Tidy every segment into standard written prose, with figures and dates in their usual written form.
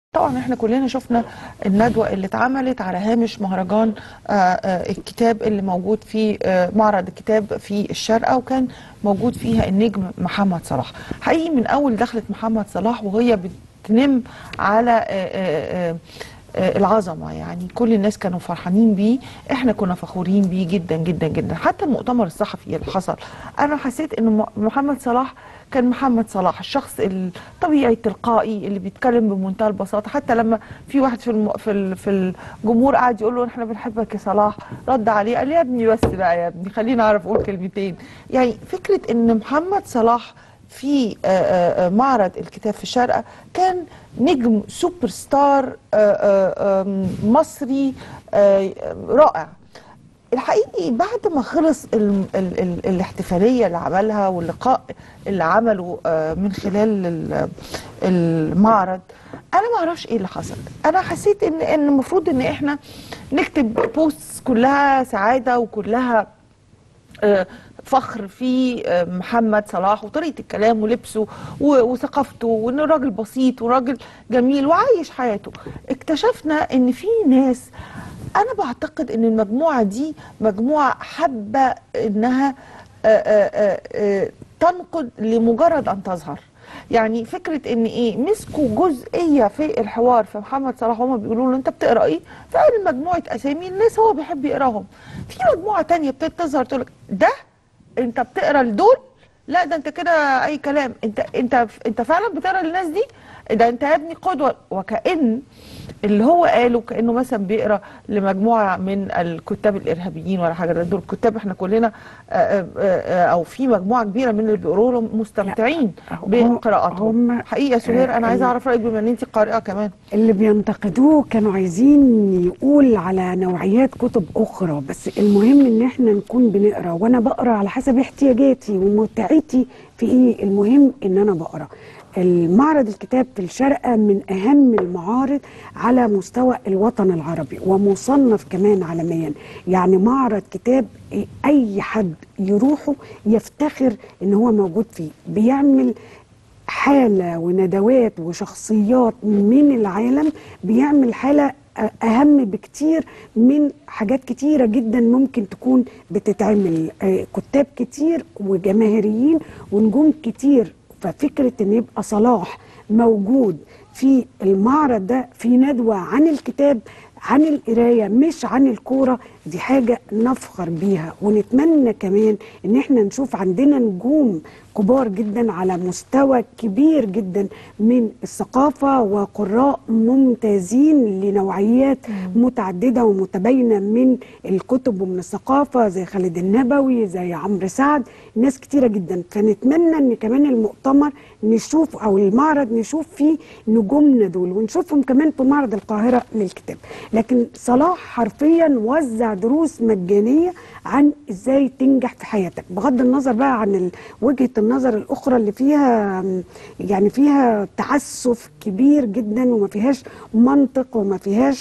طبعا احنا كلنا شفنا الندوة اللي اتعملت على هامش مهرجان الكتاب اللي موجود في معرض الكتاب في الشارقة، وكان موجود فيها النجم محمد صلاح. حقيقي من اول دخلت محمد صلاح وهي بتنم على العظمة، يعني كل الناس كانوا فرحانين بيه، احنا كنا فخورين بيه جدا جدا جدا. حتى المؤتمر الصحفي اللي حصل انا حسيت ان محمد صلاح كان محمد صلاح، الشخص الطبيعي التلقائي اللي بيتكلم بمنتهى البساطة. حتى لما في واحد في الجمهور قاعد يقول له احنا بنحبك يا صلاح، رد عليه قال يا ابني بس بقى يا ابني خليني اعرف اقول كلمتين. يعني فكرة ان محمد صلاح في معرض الكتاب في الشارقة كان نجم سوبر ستار مصري رائع. الحقيقي بعد ما خلص ال الاحتفالية اللي عملها واللقاء اللي عمله من خلال المعرض، انا ما اعرفش ايه اللي حصل. انا حسيت ان المفروض ان احنا نكتب بوست كلها سعادة وكلها فخر في محمد صلاح وطريقة الكلام ولبسه وثقافته، وانه راجل بسيط وراجل جميل وعايش حياته. اكتشفنا ان في ناس، انا بعتقد ان المجموعة دي مجموعة حابة انها تنقد لمجرد ان تظهر. يعني فكرة ان ايه، مسكوا جزئية في الحوار في محمد صلاح وهم بيقولوا له انت بتقرا ايه، فقال مجموعة اسامي الناس هو بيحب يقراهم. في مجموعة تانية بتظهر تقول لك ده انت بتقرا لدول، لا ده انت كده اي كلام، انت فعلا بتقرا للناس دي، ده انت يا ابني قدوه. وكأن اللي هو قاله كأنه مثلا بيقرا لمجموعه من الكتاب الارهابيين ولا حاجه. دول الكتاب احنا كلنا او في مجموعه كبيره من اللي بيقروا لهم مستمتعين بقراءاتهم. حقيقه سهير انا عايزه اعرف رايك بما ان انت قارئه كمان. اللي بينتقدوه كانوا عايزين يقول على نوعيات كتب اخرى، بس المهم ان احنا نكون بنقرا، وانا بقرا على حسب احتياجاتي ومتعتي في ايه. المهم ان انا بقرا. المعرض الكتاب في الشارقة من أهم المعارض على مستوى الوطن العربي ومصنف كمان عالميا. يعني معرض كتاب أي حد يروحه يفتخر إن هو موجود فيه، بيعمل حالة وندوات وشخصيات من العالم، بيعمل حالة أهم بكتير من حاجات كتيرة جدا ممكن تكون بتتعمل. كتاب كتير وجماهيريين ونجوم كتير. ففكرة ان يبقى صلاح موجود في المعرض ده في ندوة عن الكتاب، عن القراية مش عن الكورة، دي حاجة نفخر بيها. ونتمنى كمان ان احنا نشوف عندنا نجوم كبار جدا على مستوى كبير جدا من الثقافة وقراء ممتازين لنوعيات متعددة ومتباينة من الكتب ومن الثقافة، زي خالد النبوي، زي عمرو سعد، ناس كتيرة جدا. فنتمنى ان كمان المؤتمر نشوف او المعرض نشوف فيه نجومنا دول، ونشوفهم كمان في معرض القاهرة للكتاب. لكن صلاح حرفيا وزع دروس مجانية عن ازاي تنجح في حياتك، بغض النظر بقى عن وجهة النظر الاخرى اللي فيها يعني فيها تعسف كبير جدا وما فيهاش منطق وما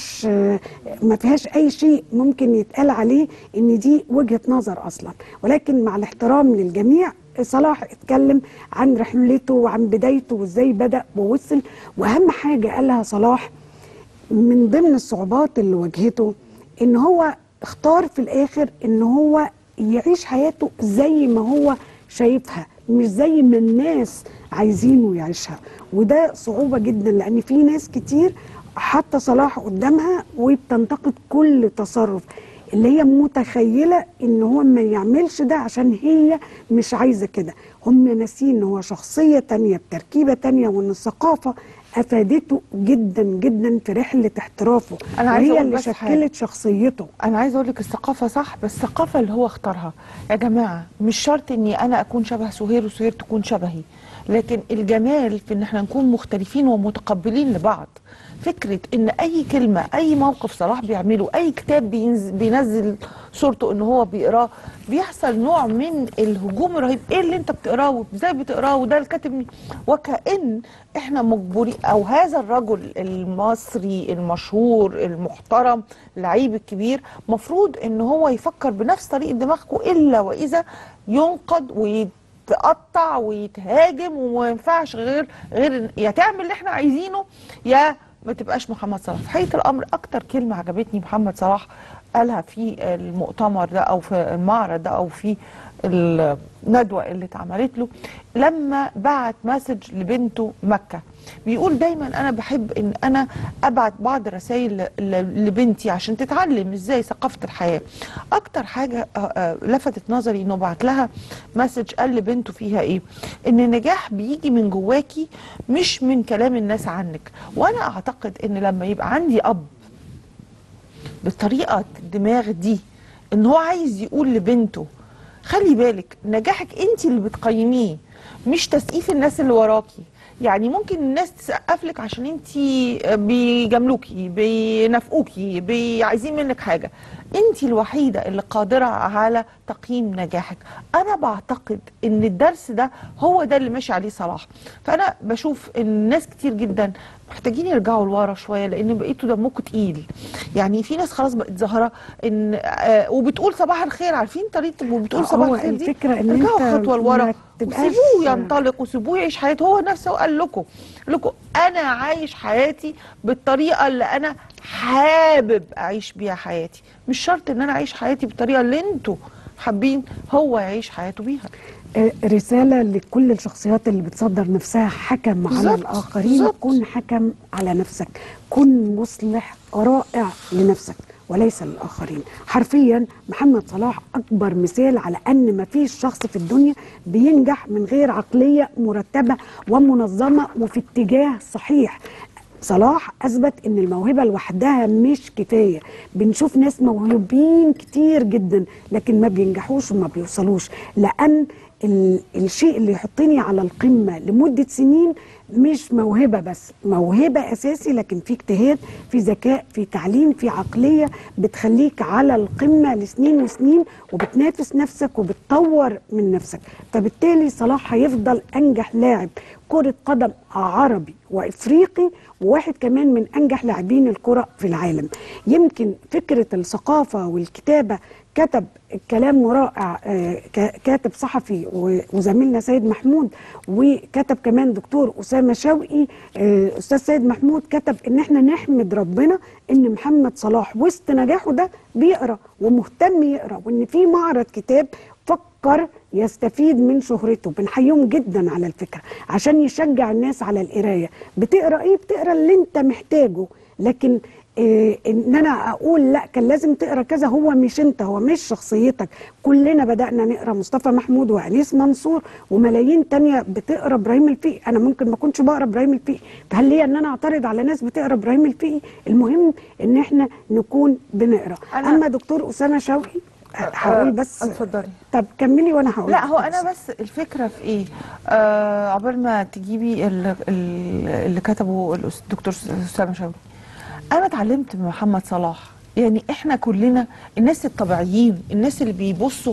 فيهاش اي شيء ممكن يتقال عليه ان دي وجهة نظر اصلا. ولكن مع الاحترام للجميع، صلاح اتكلم عن رحلته وعن بدايته وازاي بدأ ووصل. واهم حاجة قالها صلاح من ضمن الصعوبات اللي واجهته ان هو اختار في الاخر ان هو يعيش حياته زي ما هو شايفها، مش زي ما الناس عايزينه يعيشها. وده صعوبة جدا، لان في ناس كتير حاطه صلاح قدامها وبتنتقد كل تصرف، اللي هي متخيلة ان هو ما يعملش ده عشان هي مش عايزة كده. هم ناسين ان هو شخصية تانية بتركيبة تانية، وان الثقافة افادته جدا جدا في رحلة احترافه، وهي اللي شكلت شخصيته. انا عايزه اقول لك الثقافه صح، بس الثقافه اللي هو اختارها يا جماعه مش شرط اني انا اكون شبه سهير وسهير تكون شبهي، لكن الجمال في ان احنا نكون مختلفين ومتقبلين لبعض. فكره ان اي كلمه، اي موقف صلاح بيعمله، اي كتاب بينزل صورته ان هو بيقراه، بيحصل نوع من الهجوم الرهيب. ايه اللي انت بتقراه وازاي بتقراه وده الكاتب وكأن احنا مجبورين، او هذا الرجل المصري المشهور المحترم اللعيب الكبير مفروض ان هو يفكر بنفس طريقه دماغكم، الا واذا ينقد ويتقطع ويتهاجم. وما ينفعش غير يا تعمل اللي احنا عايزينه، يا ما تبقاش محمد صلاح. في حقيقة الامر اكتر كلمة عجبتني محمد صلاح قالها في المؤتمر ده او في المعرض ده او في الندوة اللي اتعملت له، لما بعت مسج لبنته مكة، بيقول دايما انا بحب ان انا ابعت بعض الرسائل لبنتي عشان تتعلم ازاي ثقافة الحياة. اكتر حاجة لفتت نظري انه بعت لها مسج قال لبنته فيها ايه؟ ان النجاح بيجي من جواكي مش من كلام الناس عنك. وانا اعتقد ان لما يبقى عندي اب بالطريقة الدماغ دي، ان هو عايز يقول لبنته خلي بالك نجاحك انت اللي بتقيميه مش تسقيف الناس اللي وراكي. يعني ممكن الناس تسقف لك عشان انت بيجاملوكي بينافقوكي عايزين منك حاجه، انت الوحيده اللي قادره على تقييم نجاحك. انا بعتقد ان الدرس ده هو ده اللي ماشي عليه صلاح. فانا بشوف ان ناس كتير جدا محتاجين يرجعوا لورا شويه، لان بقيتوا دمكم تقيل. يعني في ناس خلاص بقت ظاهره ان وبتقول صباح الخير، عارفين طريقه وبتقول صباح هو الخير دي؟ الفكره ان ارجعوا انت خطوه لورا ما تبقاش وسيبوه ينطلق وسيبوه يعيش حياته. هو نفسه قال لكم انا عايش حياتي بالطريقه اللي انا حابب اعيش بيها حياتي، مش شرط ان انا اعيش حياتي بالطريقه اللي انتوا حابين هو يعيش حياته بيها. رسالة لكل الشخصيات اللي بتصدر نفسها حكم على الآخرين. بالظبط. كن حكم على نفسك، كن مصلح رائع لنفسك وليس للآخرين. حرفيا محمد صلاح أكبر مثال على أن ما فيش شخص في الدنيا بينجح من غير عقلية مرتبة ومنظمة وفي اتجاه صحيح. صلاح أثبت أن الموهبة لوحدها مش كفاية. بنشوف ناس موهوبين كتير جدا لكن ما بينجحوش وما بيوصلوش، لأن الشيء اللي يحطني على القمة لمدة سنين مش موهبة بس، موهبة أساسي لكن في اجتهاد، في ذكاء، في تعليم، في عقلية بتخليك على القمة لسنين وسنين وبتنافس نفسك وبتطور من نفسك. فبالتالي صلاح هيفضل أنجح لاعب كرة قدم عربي وإفريقي، وواحد كمان من أنجح لاعبين الكرة في العالم. يمكن فكرة الثقافة والكتابة، كتب كلام رائع كاتب صحفي وزميلنا سيد محمود، وكتب كمان دكتور أسامة شوقي. أستاذ سيد محمود كتب إن احنا نحمد ربنا إن محمد صلاح وسط نجاحه ده بيقرأ ومهتم يقرأ، وإن في معرض كتاب فكر يستفيد من شهرته. بنحييهم جدا على الفكرة عشان يشجع الناس على القراية. بتقرأ ايه؟ بتقرأ اللي انت محتاجه، لكن ان انا اقول لا كان لازم تقرا كذا، هو مش انت، هو مش شخصيتك. كلنا بدانا نقرا مصطفى محمود وانيس منصور وملايين تانية بتقرا ابراهيم الفقي. انا ممكن ما كنتش بقرا ابراهيم الفقي، فهل ليا ان انا اعترض على ناس بتقرا ابراهيم الفقي؟ المهم ان احنا نكون بنقرا. اما دكتور اسامه شوقي هقول بس اتفضلي. طب كملي وانا هقول. لا هو انا بس الفكره في ايه، عقبال ما تجيبي اللي كتبه الدكتور اسامه شوقي، انا اتعلمت من محمد صلاح. يعني احنا كلنا الناس الطبيعيين، الناس اللي بيبصوا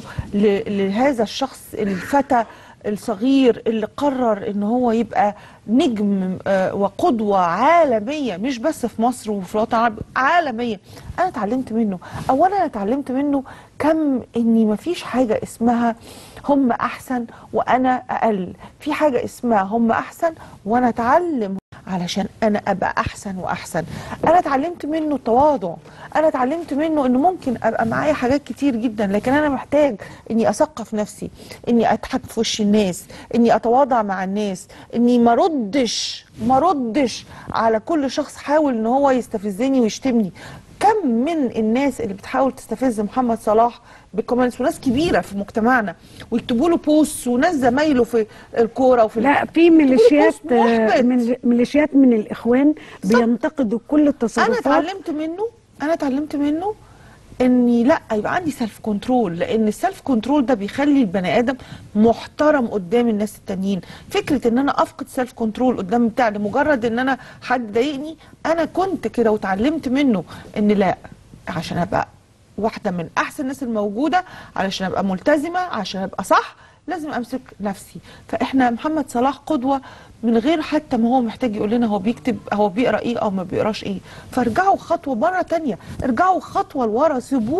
لهذا الشخص الفتى الصغير اللي قرر ان هو يبقى نجم وقدوة عالمية، مش بس في مصر وفي الوطن العربي، عالمية. انا اتعلمت منه. اولا انا اتعلمت منه كم اني مفيش حاجة اسمها هم احسن وانا اقل، في حاجة اسمها هم احسن وانا اتعلم علشان انا ابقى احسن واحسن. انا اتعلمت منه التواضع، انا اتعلمت منه انه ممكن ابقى معايا حاجات كتير جدا لكن انا محتاج اني اثقف نفسي، اني اضحك في وش الناس، اني اتواضع مع الناس، اني ما ردش على كل شخص حاول ان هو يستفزني ويشتمني. كم من الناس اللي بتحاول تستفز محمد صلاح بالكومنتس، وناس كبيره في مجتمعنا ويكتبوا له بوست، وناس زمايله في الكوره وفي لا في ميليشيات من الاخوان بينتقدوا كل التصرفات. انا اتعلمت منه اني لا يبقى عندي سيلف كنترول، لان السيلف كنترول ده بيخلي البني ادم محترم قدام الناس التانيين. فكره ان انا افقد سيلف كنترول قدام بتاع لمجرد ان انا حد ضايقني، انا كنت كده وتعلمت منه ان لا، عشان ابقى واحده من احسن الناس الموجوده، علشان ابقى ملتزمه، عشان ابقى صح، لازم امسك نفسي. فاحنا محمد صلاح قدوه من غير حتى ما هو محتاج يقول لنا هو بيكتب، هو بيقرا ايه او ما بيقراش ايه. فارجعوا خطوه مره تانية، ارجعوا خطوه لورا،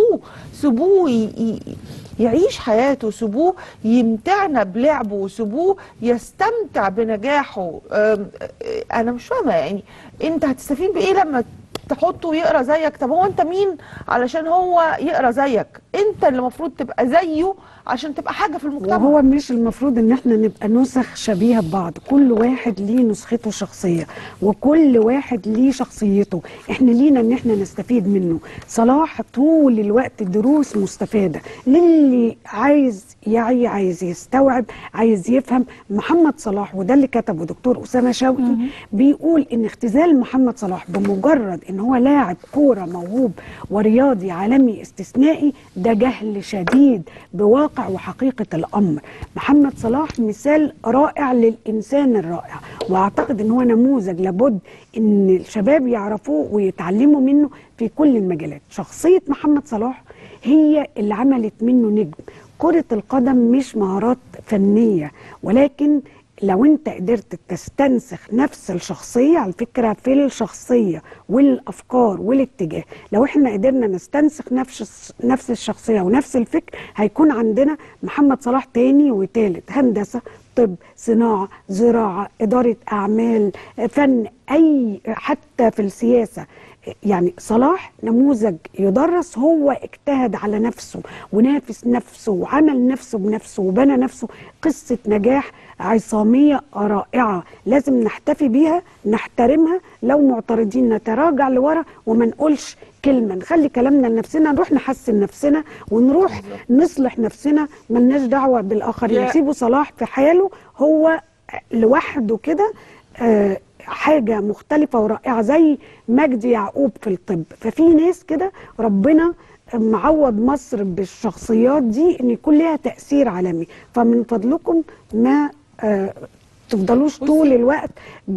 سيبوه يعيش حياته، سيبوه يمتعنا بلعبه، سيبوه يستمتع بنجاحه. انا مش فاهمه يعني انت هتستفيد بايه لما تحطه يقرا زيك؟ طب هو انت مين علشان هو يقرا زيك؟ انت اللي المفروض تبقى زيه عشان تبقى حاجه في المجتمع. وهو مش المفروض ان احنا نبقى نسخ شبيهه ببعض، كل واحد ليه نسخته الشخصيه وكل واحد ليه شخصيته، احنا لينا ان احنا نستفيد منه. صلاح طول الوقت دروس مستفاده للي عايز يعي، عايز يستوعب، عايز يفهم. محمد صلاح وده اللي كتبه دكتور أسامة شوقي بيقول ان اختزال محمد صلاح بمجرد ان هو لاعب كوره موهوب ورياضي عالمي استثنائي ده جهل شديد بواقع وحقيقة الأمر. محمد صلاح مثال رائع للإنسان الرائع، وأعتقد أن هو نموذج لابد أن الشباب يعرفوه ويتعلموا منه في كل المجالات. شخصية محمد صلاح هي اللي عملت منه نجم. كرة القدم مش مهارات فنية، ولكن لو انت قدرت تستنسخ نفس الشخصية، على فكرة في الشخصية والأفكار والاتجاه، لو احنا قدرنا نستنسخ نفس الشخصية ونفس الفكر هيكون عندنا محمد صلاح تاني وتالت. هندسة، طب، صناعة، زراعة، إدارة أعمال، فن، أي حتى في السياسة. يعني صلاح نموذج يدرس. هو اجتهد على نفسه ونافس نفسه وعمل نفسه بنفسه وبنى نفسه. قصة نجاح عصامية رائعة لازم نحتفي بيها، نحترمها. لو معترضين نتراجع لورا وما نقولش كلمة، نخلي كلامنا لنفسنا، نروح نحسن نفسنا ونروح نصلح نفسنا، ملناش دعوة بالآخرين. نسيبه صلاح في حاله هو لوحده كده، حاجة مختلفة ورائعة زي مجدي يعقوب في الطب. ففي ناس كده ربنا معوض مصر بالشخصيات دي ان يكون لها تأثير عالمي. فمن فضلكم ما تفضلوش طول الوقت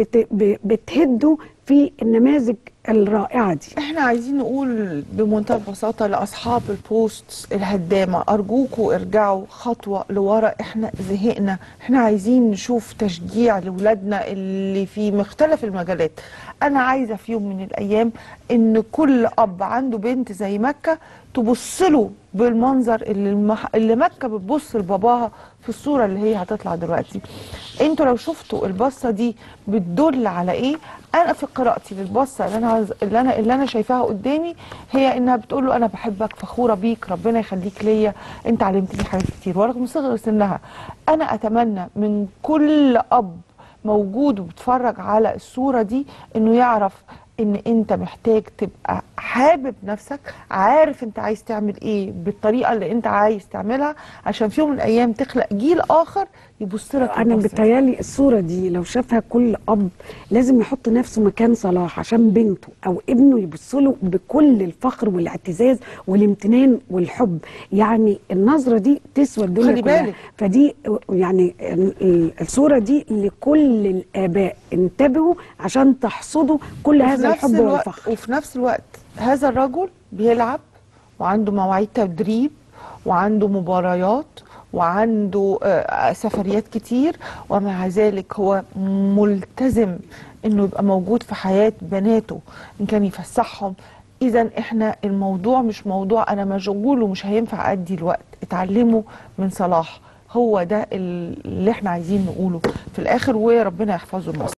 بتهدوا في النماذج الرائعة دي. احنا عايزين نقول بمنتهى البساطة لأصحاب البوست الهدامة، أرجوكوا ارجعوا خطوة لورا. احنا زهقنا، احنا عايزين نشوف تشجيع لولادنا اللي في مختلف المجالات. أنا عايزة في يوم من الأيام إن كل أب عنده بنت زي مكة تبصله بالمنظر اللي مكة بتبص لباباها في الصورة اللي هي هتطلع دلوقتي. انتوا لو شفتوا البصة دي بتدل على ايه؟ انا في قراءتي للبصة اللي انا شايفاها قدامي هي انها بتقول له انا بحبك، فخورة بيك، ربنا يخليك ليا، انت علمتني حاجات كتير. ورغم صغر سنها انا اتمنى من كل اب موجود وبتفرج على الصورة دي انه يعرف ان انت محتاج تبقى حابب نفسك، عارف انت عايز تعمل ايه بالطريقه اللي انت عايز تعملها، عشان في يوم من الايام تخلق جيل اخر يبص لك. انا بتهيالي الصوره دي لو شافها كل اب لازم يحط نفسه مكان صلاح عشان بنته او ابنه يبص له بكل الفخر والاعتزاز والامتنان والحب. يعني النظره دي تسوى الدنيا كلها. بالك. فدي يعني الصوره دي لكل الاباء، انتبهوا عشان تحصدوا كل هذا الحب والفخر. وفي نفس الوقت هذا الرجل بيلعب وعنده مواعيد تدريب وعنده مباريات وعنده سفريات كتير، ومع ذلك هو ملتزم انه يبقى موجود في حياة بناته، ان كان يفسحهم. اذا احنا الموضوع مش موضوع انا مشغول ومش هينفع ادي الوقت. اتعلموا من صلاح، هو ده اللي احنا عايزين نقوله في الاخر، وربنا يحفظه لمصر.